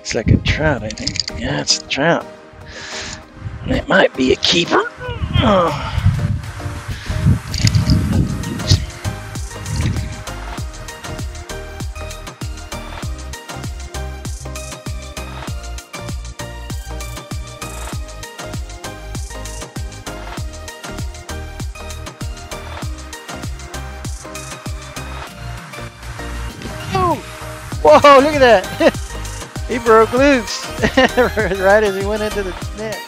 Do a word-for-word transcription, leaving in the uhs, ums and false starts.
Looks like a trout, I think. Yeah, it's a trout. And it might be a keeper. Oh. Whoa, look at that. He broke loose right as he went into the net.